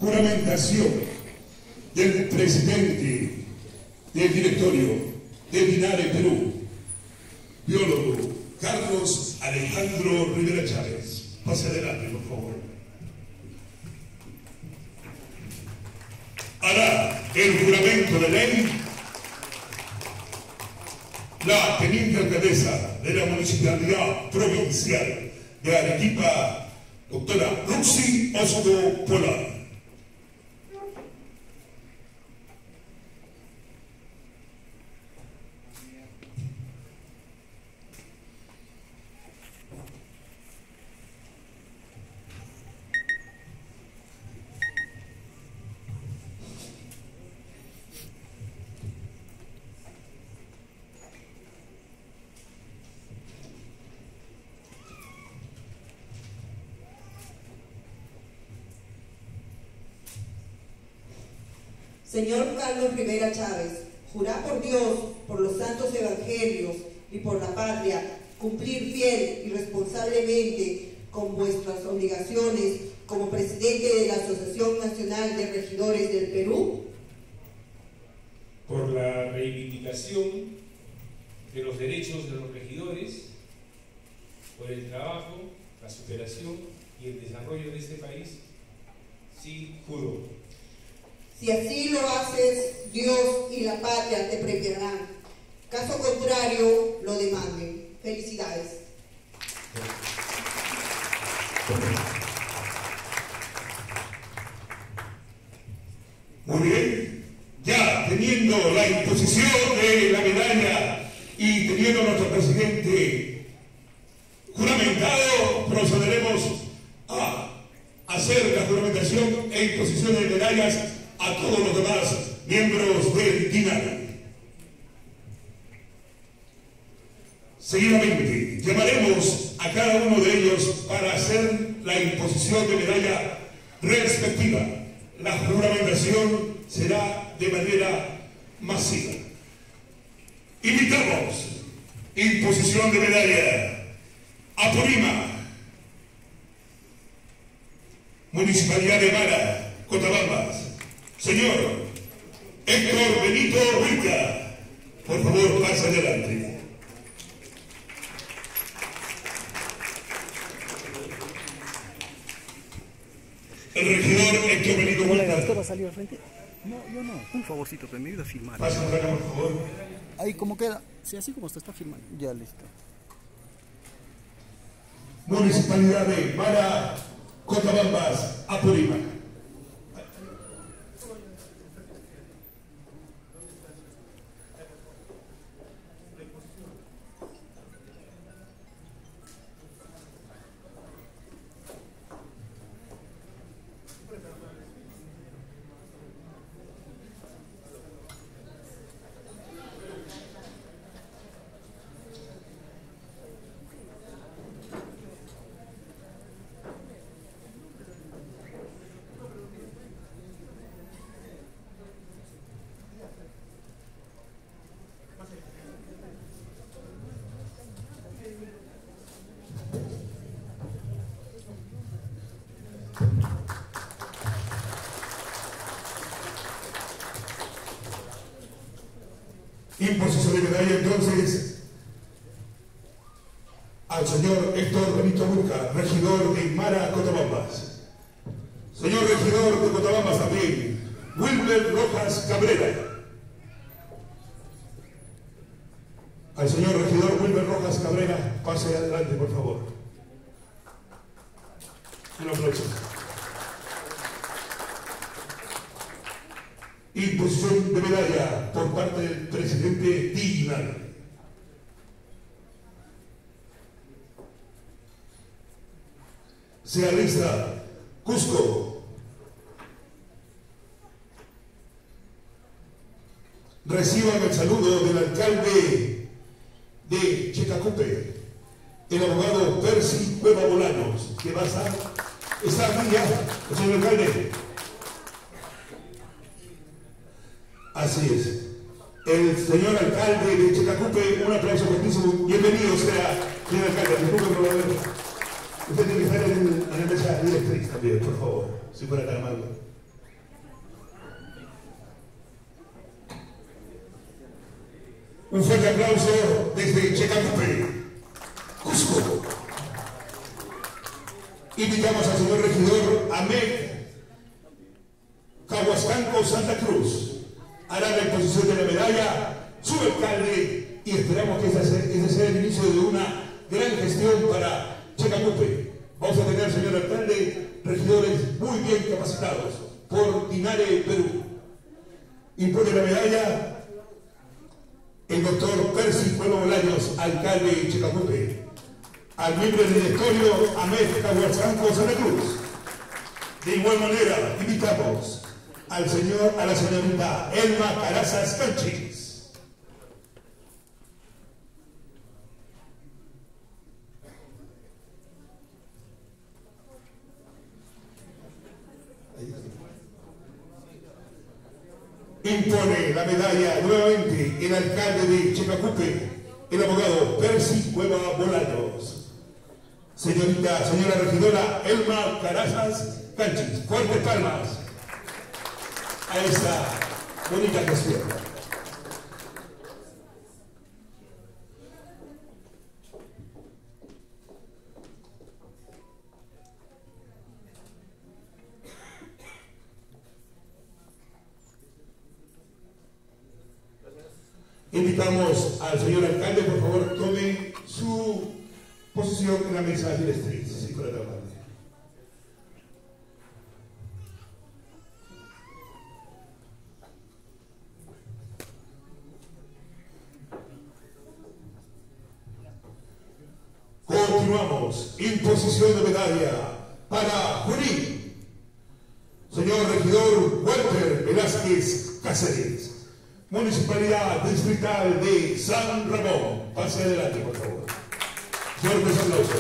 juramentación del presidente del directorio de Dinare Perú, biólogo Carlos Alejandro Rivera Chávez. Pase adelante, por favor. Hará el juramento de ley la teniente alcaldesa de la Municipalidad Provincial de Arequipa, doctora Roxy Osco Polar. Señor Carlos Rivera Chávez, jurá por Dios, por los santos evangelios y por la patria, cumplir fiel y responsablemente con vuestras obligaciones como presidente de la Asociación Nacional de Regidores del Perú. Por la reivindicación de los derechos de los regidores, por el trabajo, la superación y el desarrollo de este país, sí juro. Si así lo haces, Dios y la patria te premiarán. Caso contrario, lo demanden. Felicidades. Muy bien. Ya teniendo la imposición de la medalla y teniendo a nuestro presidente juramentado, procederemos a hacer la juramentación e imposición de medallas a todos los demás miembros del DINARE. Seguidamente, llamaremos a cada uno de ellos para hacer la imposición de medalla respectiva. La juramentación será de manera masiva. Invitamos, imposición de medalla, Apurímac, Municipalidad de Mara, Cotabambas. Señor Héctor Benito Huica, por favor, pase adelante. El regidor Héctor Benito Huica. ¿Usted va a salir al frente? No, yo no. Un favorcito, pero me ayuda a filmar. Pase por acá, por favor. Ahí como queda. Sí, así como está filmando. Ya, listo. Municipalidad de Mara, Cotabambas, Apurímac. Imposición de medalla entonces al señor Héctor Benito Huica, regidor de Mara, Cotabambas. Señor regidor de Cotabambas también, Wilber Rojas Cabrera. Al señor regidor Wilber Rojas Cabrera, pase adelante, por favor. Un aplauso. Imposición de medalla por parte del presidente DINARE. Se alista Cusco. Reciban el saludo del alcalde de Checacupe, el abogado Percy Cueva Bolaños, que va a estar aquí ya, el señor alcalde. Así es. El señor alcalde de Checacupe, un aplauso fortísimo. Bienvenido sea, señor alcalde. Disculpe por haber. Usted tiene que estar en la mesa directriz también, por favor, si fuera tan amable. Un fuerte aplauso desde Checacupe, Cusco. Invitamos al señor regidor Ahmed Cahuascanco Santa Cruz. Hará la exposición de la medalla, su alcalde, y esperamos que ese sea el inicio de una gran gestión para Checacupe. Vamos a tener, señor alcalde, regidores muy bien capacitados por Dinare, Perú. Impone la medalla el doctor Percy Cueva Bolaños, alcalde de Checacupe. Al miembro del directorio, Ahmed Cahuascanco Santa Cruz. De igual manera, invitamos a la señorita Elma Carazas Canchis. Impone la medalla nuevamente el alcalde de Checacupe, el abogado Percy Cueva Bolaños. Señora regidora Elma Carazas Canchis, fuertes palmas a esta bonita gestión. Invitamos al señor alcalde, por favor, tome su posición en la mesa directriz, si fuera tan amable. Continuamos. Imposición de medalla para Junín. Señor regidor Walter Velázquez Cáceres. Municipalidad Distrital de San Ramón. Pase adelante, por favor. Fuertes aplausos.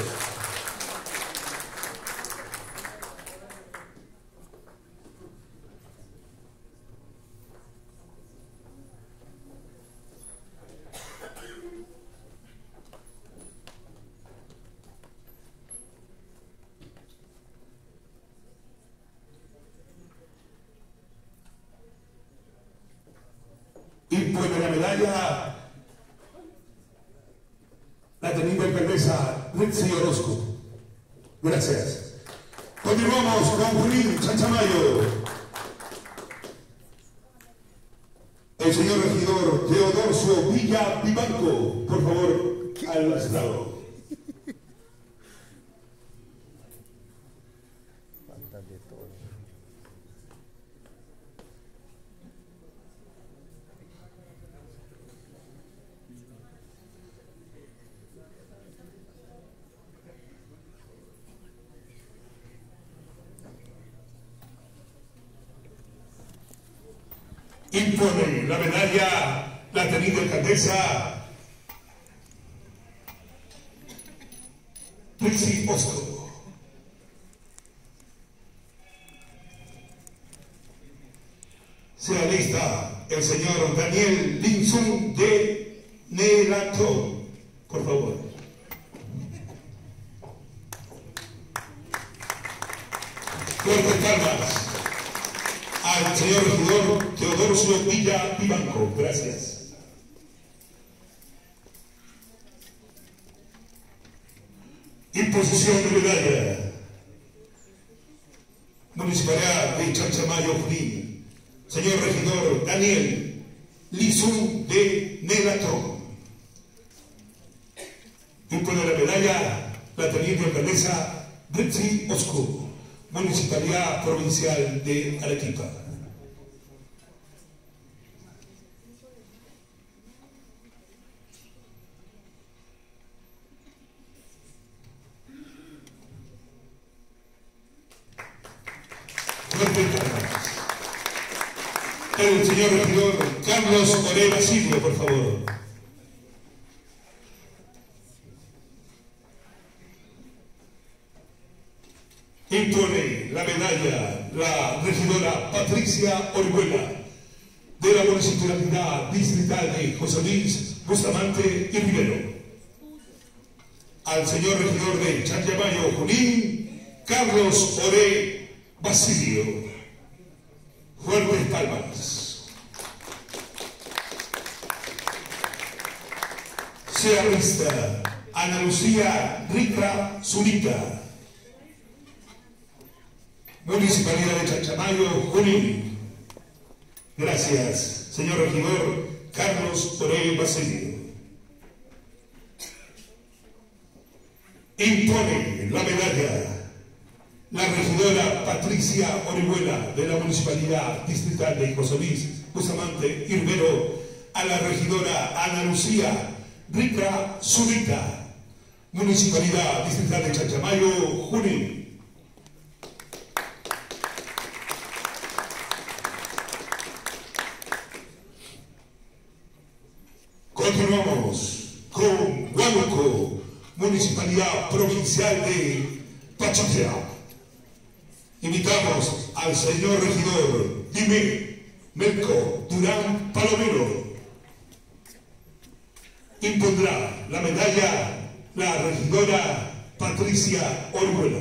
Impone la medalla la teniente alcaldesa Ritzy Orozco. Gracias. Continuamos con Junín Chanchamayo. El señor regidor Teodorcio Villa Vivanco, por favor, al lado. Impone la medalla la teniente alcaldesa Ritzy Orozco. Se alista el señor Daniel Linsun de Nelato, por favor. Fuertes palmas al señor regidor Teodorcio Villa Vivanco. Gracias. Imposición de medalla. Municipalidad de Chanchamayo, Junín. Señor regidor Daniel Linsun de Nelato. Impone la medalla la teniente alcaldesa Ritzy Orozco. Municipalidad Provincial de Arequipa. El señor regidor Carlos Oré Basilio, por favor. Impone la medalla la regidora Patricia Orihuela de la Municipalidad Distrital de José Luis Bustamante y Rivero. Al señor regidor de Chanchamayo, Junín, Carlos Oré Basilio. Fuertes palmas. Sea lista Ana Lucía Rica Zurita. Municipalidad de Chachamayo, Junín. Gracias, señor regidor Carlos Toré Basilio. Impone la medalla la regidora Patricia Orihuela de la Municipalidad Distrital de José Bustamante Irvero a la regidora Ana Lucía Rica Zurita, Municipalidad Distrital de Chachamayo, Junín. Continuamos con Huánuco, Municipalidad Provincial de Pachitea. Invitamos al señor regidor Dime Melco Durán Palomero. Impondrá la medalla la regidora Patricia Orihuela.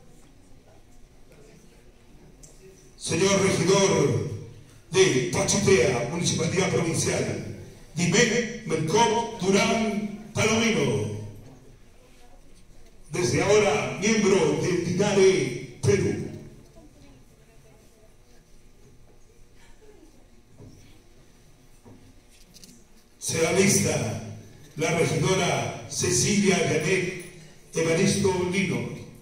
Señor regidor de Pachitea, Municipalidad Provincial, Dime Melco Durán Palomero. Desde ahora, miembro de DINARE, Perú. Se alista la regidora Cecilia Janet Evaristo Lino.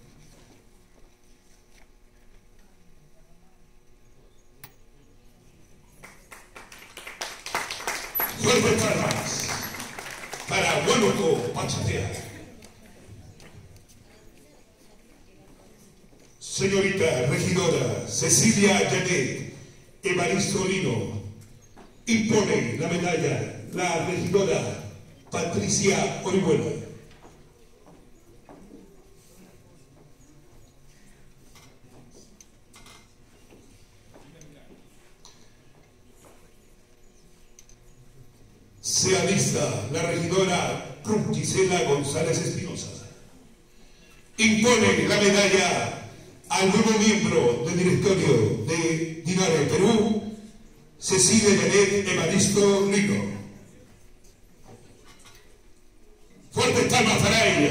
Fuertes palmas para Huánuco, Pachitea. Señorita regidora Cecilia Janet Evaristo Lino impone la medalla la regidora Patricia Orihuela. Se alista la regidora Ruth Gisela González Espinosa. Impone la medalla al nuevo miembro del directorio de DINARE Perú, Cecilia Janet Evaristo Lino. Fuertes palmas para ella.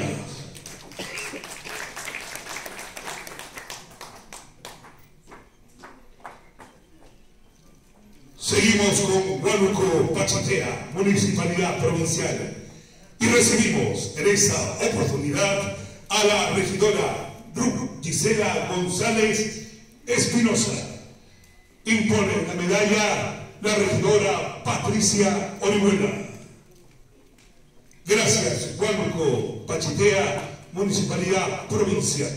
Seguimos con Huánuco, Pachitea, Municipalidad Provincial, y recibimos en esta oportunidad a la regidora Ruth Gisela González Espinosa. Impone la medalla la regidora Patricia Orihuela. Gracias, Huánuco, Pachitea, Municipalidad Provincial.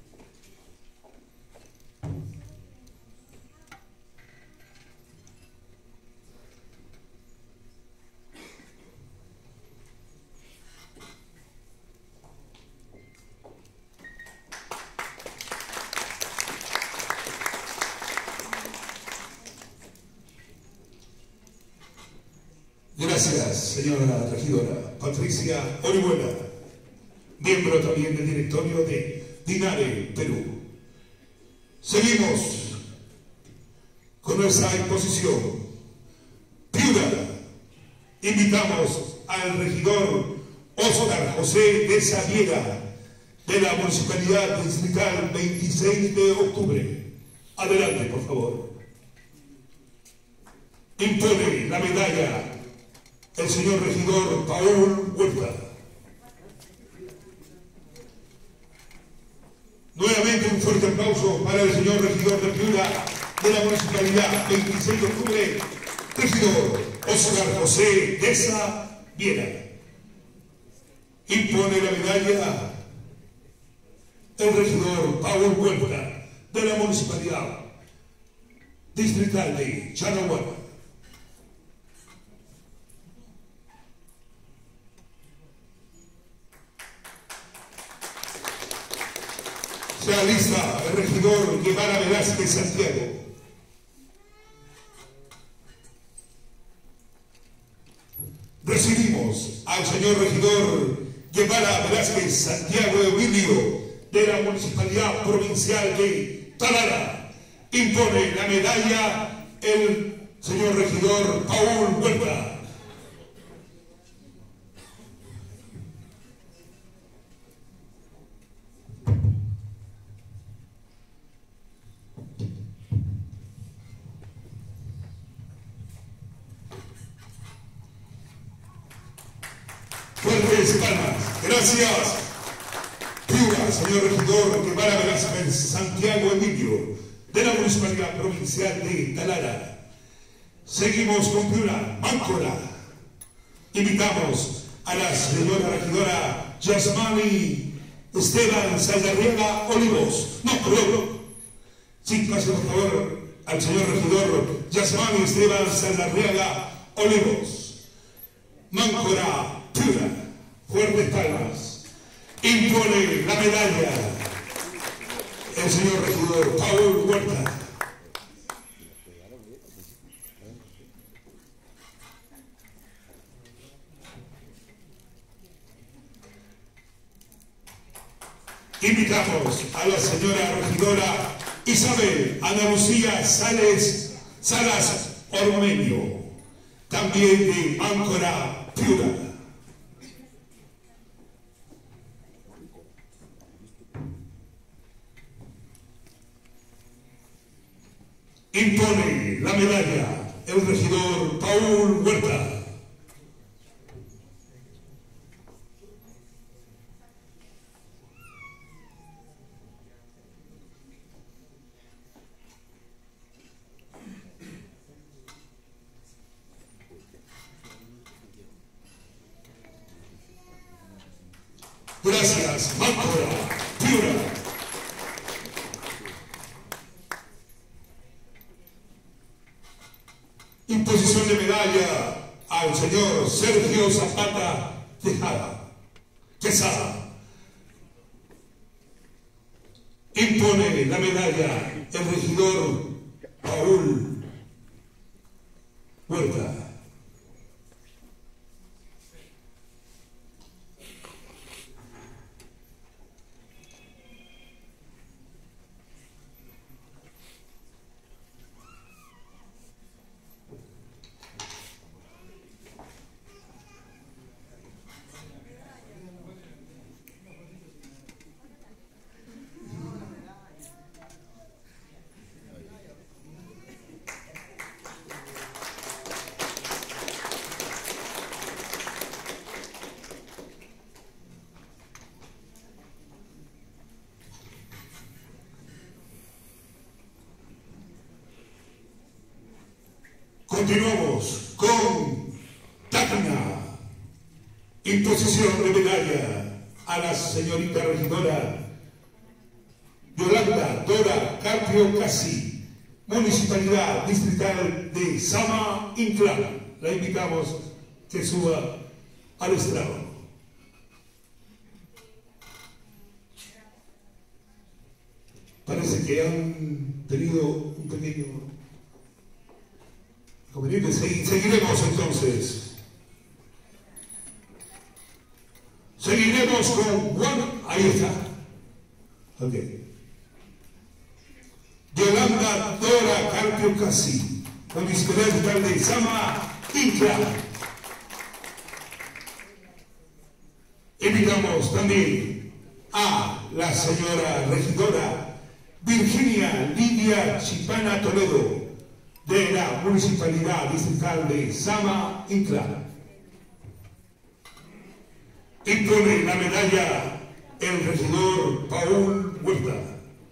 Gracias, señora regidora Patricia Orihuela, miembro también del directorio de DINARE Perú. Seguimos con nuestra exposición. Piura. Invitamos al regidor Óscar José de Sabiega de la Municipalidad Distrital 26 de octubre. Adelante, por favor. Impone la medalla el señor regidor Paul Huerta. Nuevamente un fuerte aplauso para el señor regidor de Piura de la Municipalidad 26 de octubre, regidor Óscar José Deza Viera. Impone la medalla el regidor Paul Huerta de la Municipalidad Distrital de Chanahuana. Se alista el regidor Guevara Velázquez Santiago. Recibimos al señor regidor Guevara Velázquez Santiago Emilio de la Municipalidad Provincial de Talara. Impone la medalla el señor regidor Paul Huerta. fuertes palmas. Gracias. Piura, señor regidor Guevara Velázquez Santiago Emilio, de la Municipalidad Provincial de Talara. Seguimos con Piura, Máncora. Invitamos a la señora regidora Yasmani Esteban Saldarriaga Olivos. No, perdón. Sí, pase por favor al señor regidor Yasmani Esteban Saldarriaga Olivos. Máncora, Piura, fuertes palmas. Impone la medalla el señor regidor Paul Huerta. Invitamos a la señora regidora Isabel Ana Lucía Salas Ormeño, también de Máncora, Piura. Impone la medalla el regidor Paul Huerta. Gracias, Máncora, Piura. Imposición de medalla al señor Sergio Zapata Quesada. Impone la medalla el regidor Paul Huerta. Continuamos con Tacna. Imposición de medalla a la señorita regidora Yolanda Dora Carpio Casi, Municipalidad Distrital de Sama Inclán. La invitamos que suba al estrado. Parece que han tenido un pequeño inconveniente. Seguiremos entonces. Seguiremos con Juan. Ahí está. Ok. Yolanda Dora Carpio Casi, Municipalidad Distrital de Sama Inclán. Invitamos también a la señora regidora Virginia Lidia Chipana Toledo, de la Municipalidad Distrital de Sama Inclán. Impone la medalla el regidor Paul Huerta.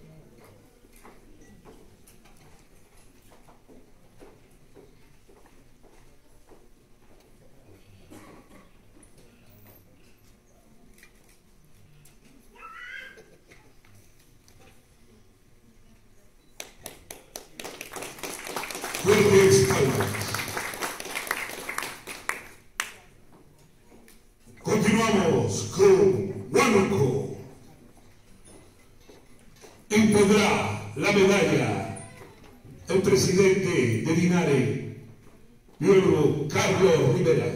Fuertes palmas. Continuamos con Huánuco. Impondrá la medalla el presidente de Linares, Luego Carlos Rivera.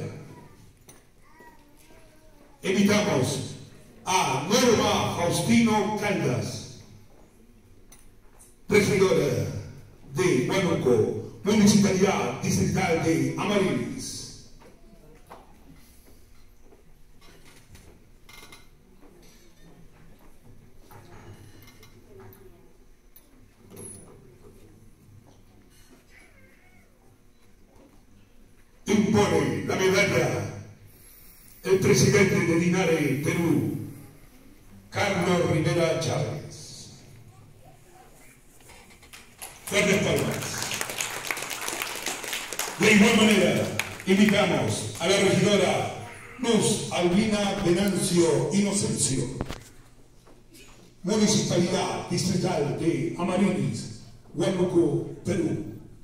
Invitamos a Norma Faustino Caldas, regidora de Huánuco, Municipalidad Distrital de Amarilis. Impone la medalla el el presidente de Linares, Perú, Carlos Rivera Chávez. Fuertes palmas. De igual manera, invitamos a la regidora Luz Albina Venancio Inocencio, Municipalidad Distrital de Amarines, Huánuco, Perú.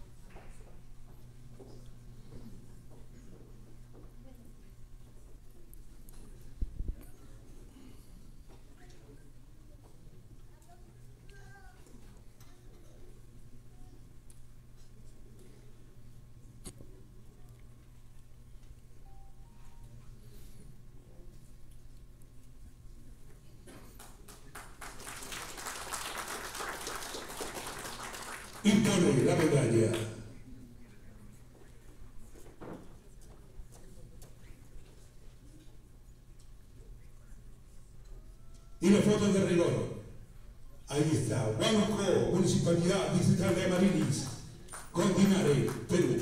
Impone la medalla. Y la foto de rigor. Ahí está. Huánuco, Municipalidad Distrital de Amarines, con Linares, Perú.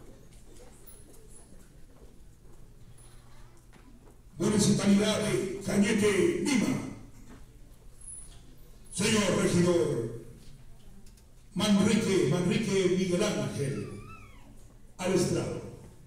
Municipalidad de Cañete, Lima. Señor regidor Manrique Miguel Ángel, al estrado.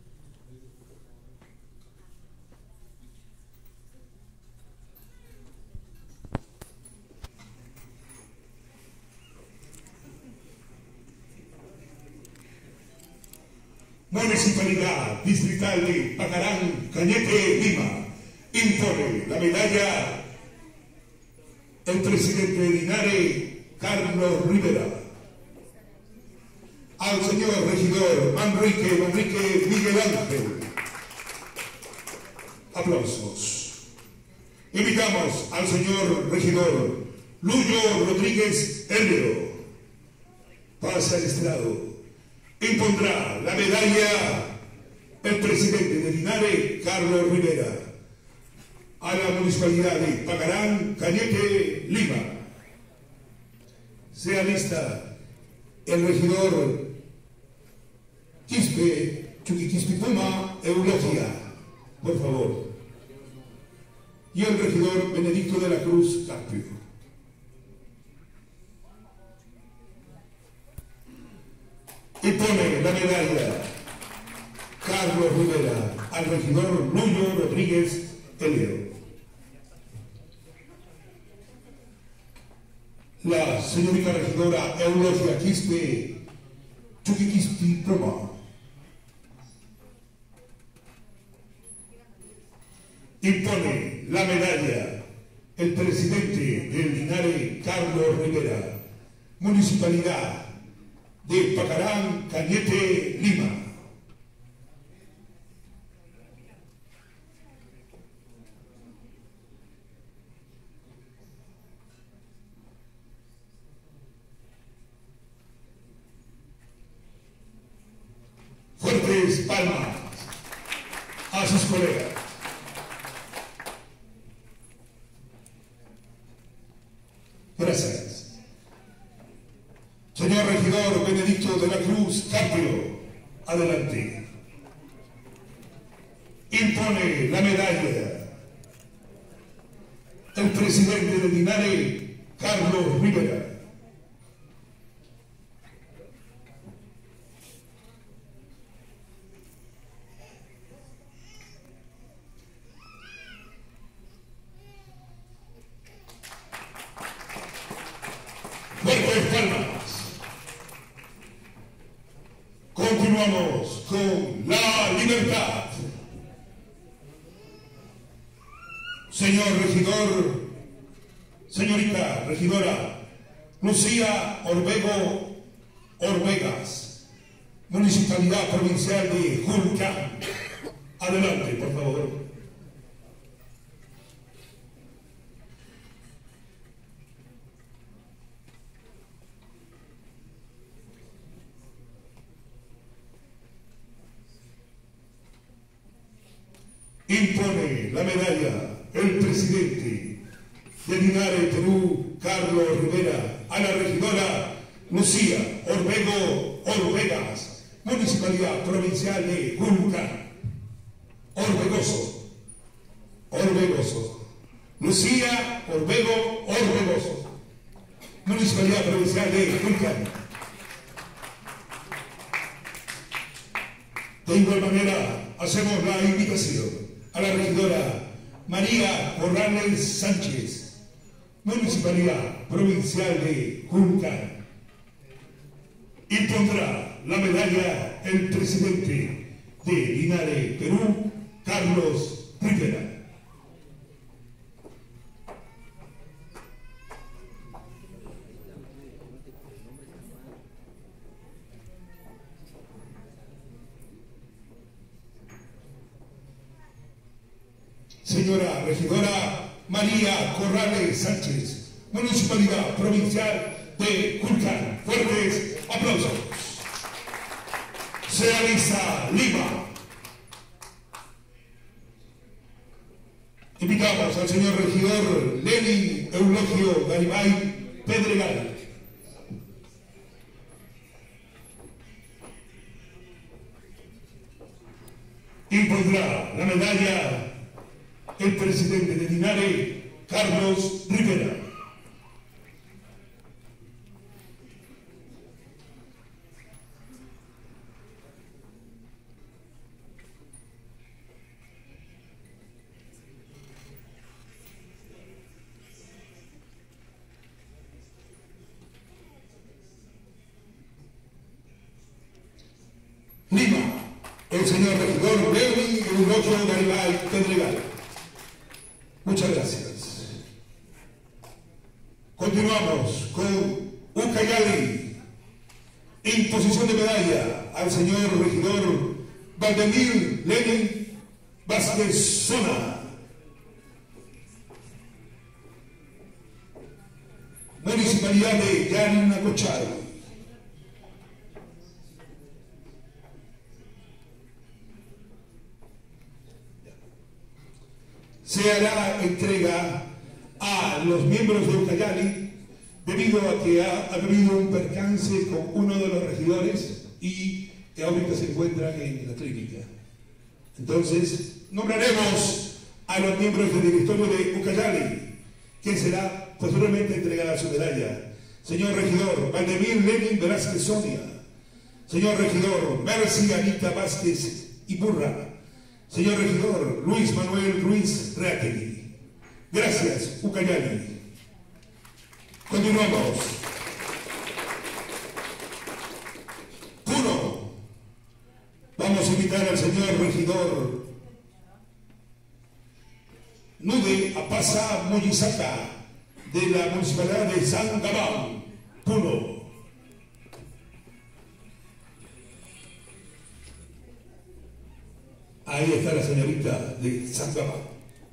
Municipalidad Distrital de Pacarán, Cañete, Lima, impone la medalla el presidente de Linares, Carlos Rivera. Al señor regidor Manrique Miguel Ángel. Aplausos. Invitamos al señor regidor Luyo Rodríguez Helio. Pasa al estrado. Impondrá la medalla el presidente de Linares, Carlos Rivera. A la municipalidad de Pacarán, Cañete, Lima. Sea lista el regidor Chuquiquispipuma Eulogia, por favor. Y el regidor Benedicto de la Cruz Carpio. Y pone la medalla Carlos Rivera al regidor Luyo Rodríguez Helio. La señorita regidora Eulogia Quispe Chuquiquispipuma. Impone la medalla el presidente del Linares, Carlos Rivera, Municipalidad de Pacarán, Cañete, Lima. Fuertes palmas a sus colegas. Gracias. Señor regidor Benedicto de la Cruz Carpio, adelante. Impone la medalla el presidente de Linares, Carlos Rivera. Fuertes palmas. Continuamos con la libertad. Señor regidor, señorita regidora Lucía Orvego Orvegas, Municipalidad Provincial de Julcán. Adelante, por favor. Impone la medalla el presidente de Linares, Perú, Carlos Rivera, a la regidora Lucía Orvego Orvegas, Municipalidad Provincial de Julcán. Orvegoso. Orbegoso. Lucía Orbego Orbegoso, Municipalidad Provincial de Culcán. De igual manera, hacemos la invitación a la regidora María Corrales Sánchez, Municipalidad Provincial de Culcán. Impondrá la medalla el presidente de Linares, Perú, Carlos Rivera. Señora regidora María Corrales Sánchez, Municipalidad Provincial de Culcán. Fuertes aplausos. Se alista Lima. Invitamos al señor regidor Lenin Eulogio Garibay Pedregal. Impondrá la medalla el presidente de Linares, Carlos Rivera. Lima, el señor regidor Lenin Eulogio Garibay Pedregal. Muchas gracias. Continuamos con Ucayali. Imposición de medalla al señor regidor Valdemir Lenin Vázquez Zona. Municipalidad de Yanacochal. Se hará entrega a los miembros de Ucayali debido a que ha habido un percance con uno de los regidores y que ahorita se encuentra en la clínica. Entonces, nombraremos a los miembros del directorio de Ucayali, que será posteriormente entregada su medalla. Señor regidor Valdemir Lenin Velázquez Sonia, señor regidor Mercy Anita Vázquez Iburra, señor regidor Luis Manuel Ruiz Reategui. Gracias, Ucayali. Continuamos. Puno. Vamos a invitar al señor regidor Nude Apasa Moyisaca, de la Municipalidad de San Gabán, Puno. Ahí está la señorita de San Gabán.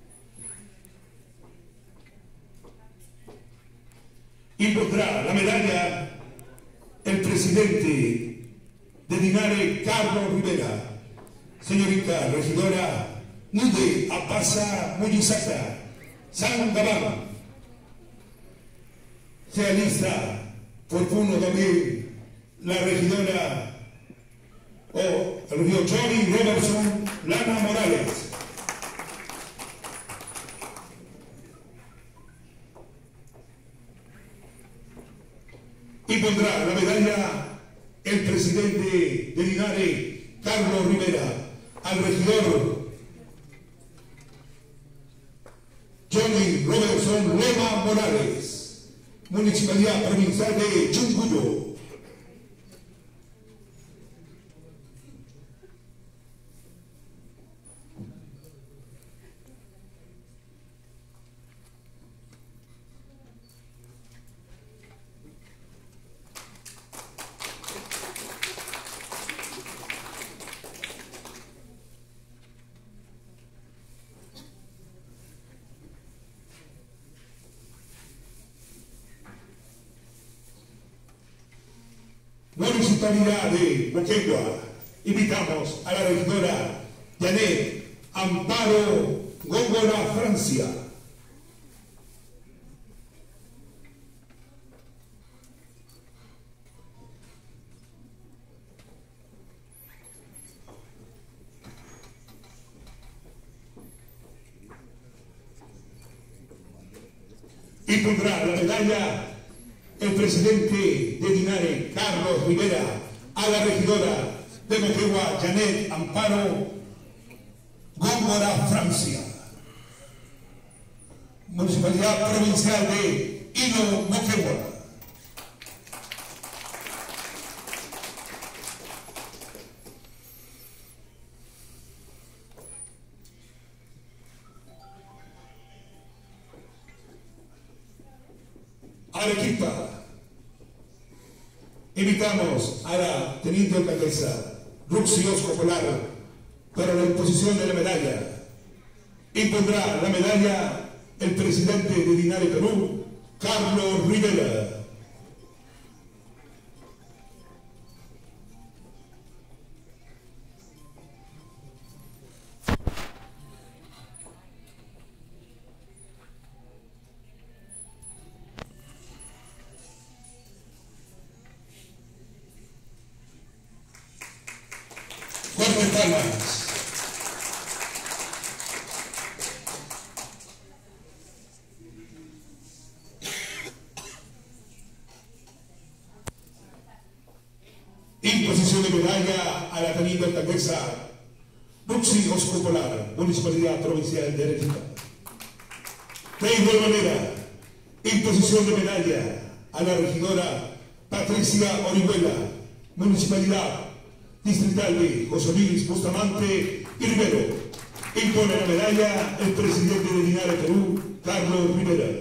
Impondrá la medalla el presidente de Linares, Carlos Rivera. Señorita regidora Nude Apasa Moyisaca, San Gabán. Se alista por Puno también la regidora el regidor Johnny Robertson Lana Morales. Y pondrá la medalla el presidente de Linares, Carlos Rivera, al regidor Johnny Robertson Lema Morales, Municipalidad Provincial de Chunguyo. Municipalidad de Moquegua, invitamos a la regidora Janet Amparo Góngora Francia. impondrá la medalla el presidente de Dinare, Carlos Rivera, a la regidora de Moquegua, Janet Amparo Góngora, Francia. Municipalidad Provincial de Hilo, Moquegua. Arequipa. Invitamos a la teniente alcaldesa Ruxi Oscopolar para la imposición de la medalla. Impondrá la medalla el presidente de Dinare, Perú, Carlos Rivera. Fuertes palmas. Imposición de medalla a la teniente alcaldesa Ruxi Oscopolar, Municipalidad Provincial de Arequipa. De igual manera, imposición de medalla a la regidora Patricia Orihuela, Municipalidad Distrital de José Luis Bustamante y Rivero. Impone la medalla el presidente de Dinare, Perú, Carlos Rivera.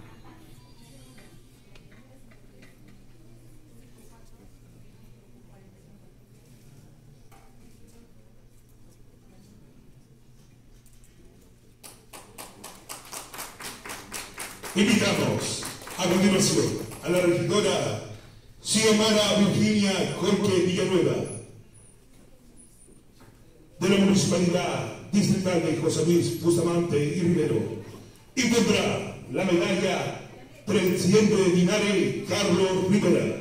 Invitamos a continuación a la regidora Xiomara Virginia Jorge Villanueva, de la Municipalidad Distrital de José Luis Bustamante y Rivero. Impondrá la medalla presidente de Dinare, Carlos Rivera.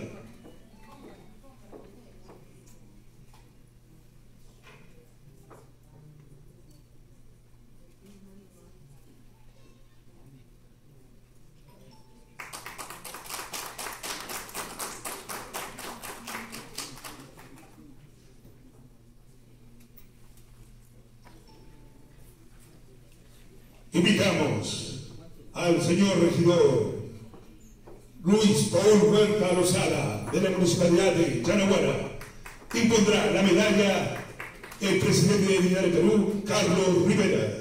Invitamos al señor regidor Luis Paul Huerta Lozada, de la Municipalidad de Yanaguara. Impondrá la medalla el presidente de Dinare, Perú, Carlos Rivera.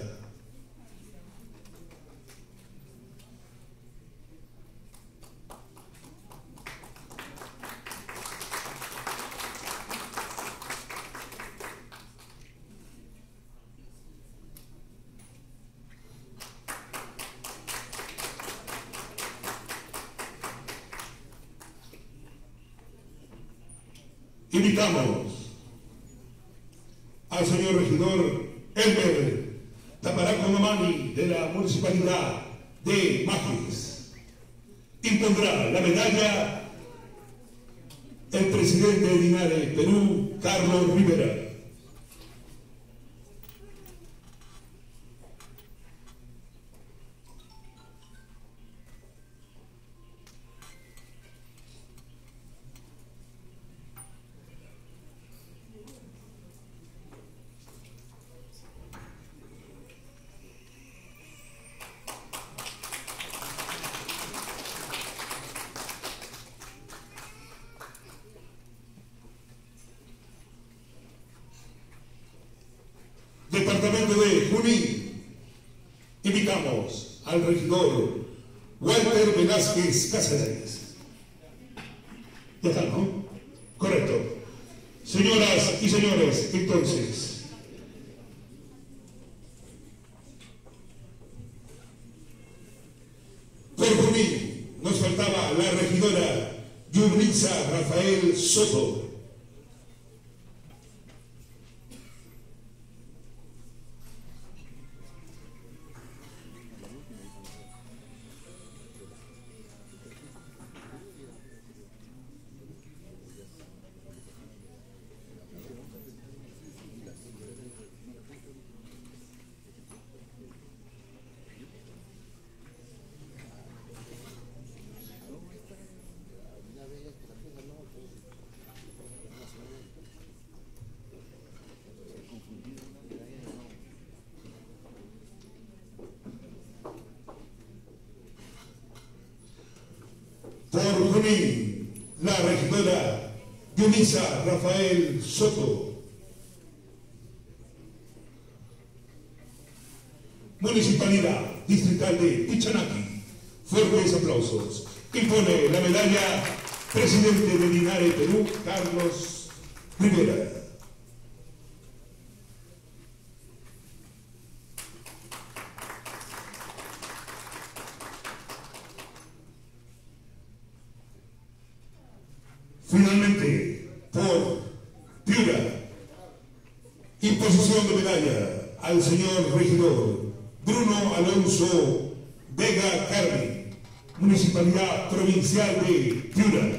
Invitamos al señor regidor Elmer Taparaco Mamani, de la Municipalidad de Majes. Impondrá la medalla el presidente de Dinare, Perú, Carlos Rivera. Departamento de Junín. Invitamos al regidor Walter Velázquez Cáceres. ¿Ya está, no? Correcto. Señoras y señores, entonces, por Junín nos faltaba la regidora Yulitza Rafael Soto. Junín, la regidora Dionisa Rafael Soto. Municipalidad Distrital de Pichanaki, fuertes aplausos. Impone la medalla presidente de Linares, Perú, Carlos Rivera. Finalmente, por Piura, imposición de medalla al señor regidor Bruno Alonso Vega Carmen, Municipalidad Provincial de Piura.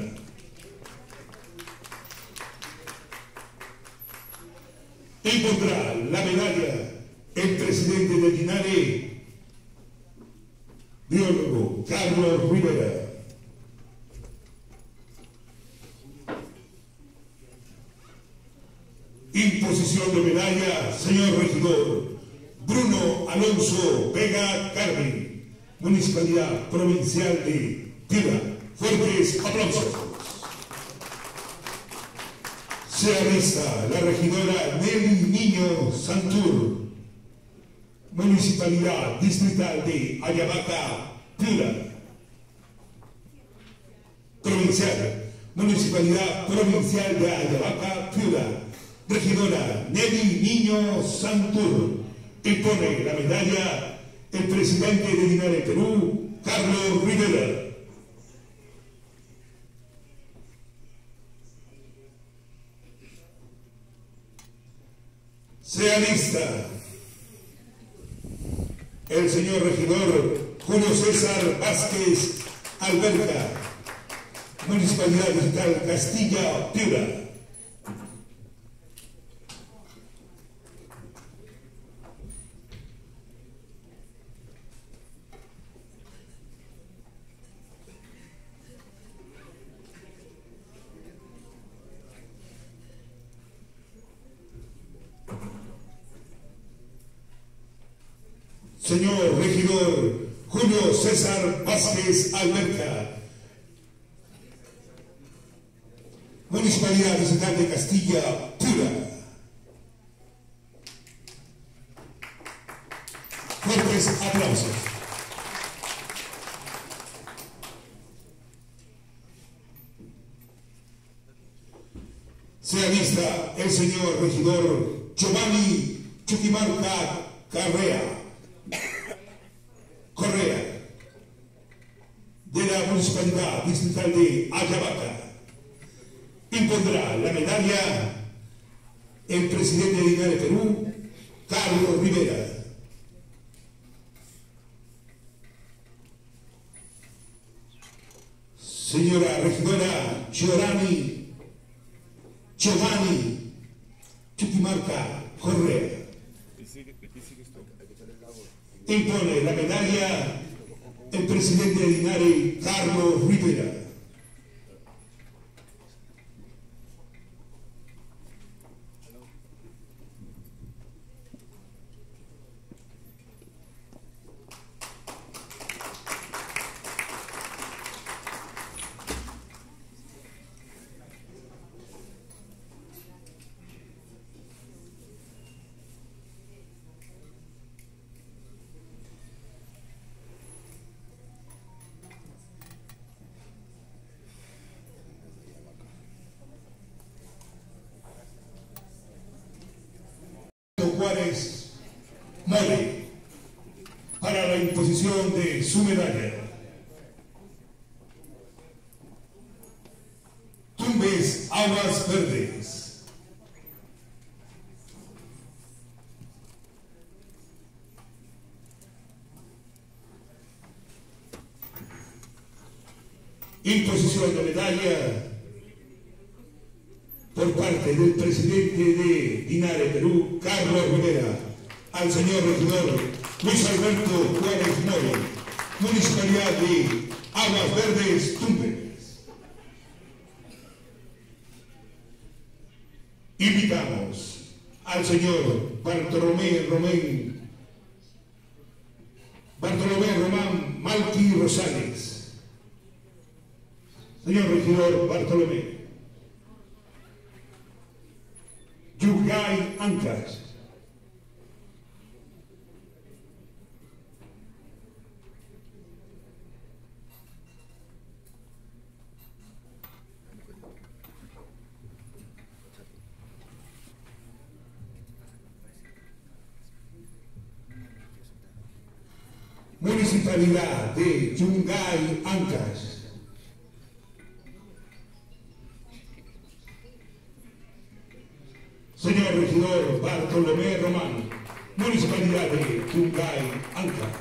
Impondrá la medalla el presidente de Linares, biólogo Carlos Rivera. Imposición de medalla, señor regidor Bruno Alonso Vega Carmen, Municipalidad Provincial de Piura. Fuertes aplausos. Se alista la regidora Nelly Niño Santur, Municipalidad Distrital de Ayabaca, Piura. Provincial, Municipalidad Provincial de Ayabaca, Piura. Regidora Nelly Niño Santur. Impone la medalla el presidente de Linares, Perú, Carlos Rivera. Se alista el señor regidor Julio César Vázquez Alberca, Municipalidad Distrital Castilla, Piura. Señor regidor Julio César Vázquez Alberca, Municipalidad Distrital de Castilla, Piura. Fuertes aplausos. Se alista el señor regidor Giovanni Chuquimarca Correa, de la Municipalidad Distrital de Ayabaca. Impondrá la medalla el presidente de Linares, Perú, Carlos Rivera. Señora regidora Giovanni Chuquimarca Correa. Impone la medalla el presidente de Linares, Carlos Rivera. Juárez Mole para la imposición de su medalla. Tumbes Aguas Verdes. Imposición de medalla por parte del presidente de Linares, Perú, Carlos Rivera, al señor regidor Luis Alberto Juárez Mole, Municipalidad de Aguas Verdes, Tumbes. Invitamos al señor Bartolomé Román Malqui Rosales, Señor regidor Bartolomé. Yungay Ancash. Municipalidad de Yungay Ancash. Señor regidor Bartolomé Román, Municipalidad de Yungay Ancash.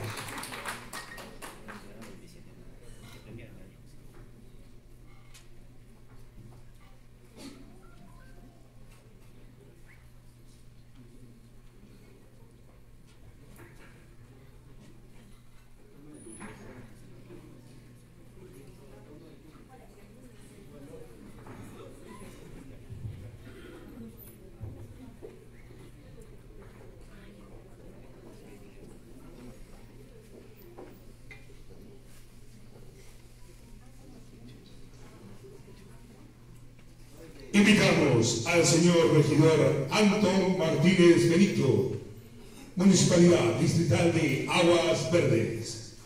Invitamos al señor regidor Antón Martínez Benito, Municipalidad Distrital de Aguas Verdes.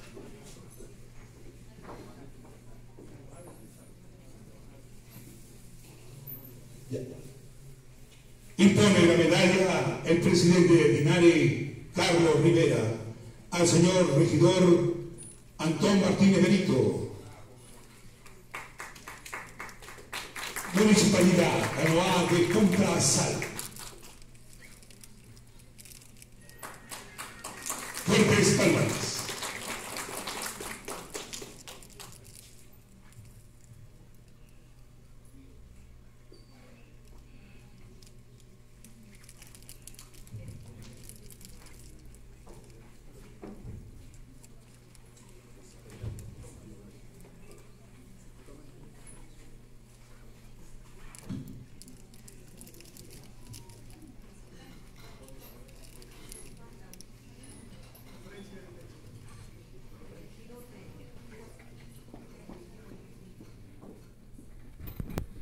Impone la medalla el presidente de Dinare, Carlos Rivera, al señor regidor Antón Martínez Benito. Municipalidad Canoa de Punta Sal.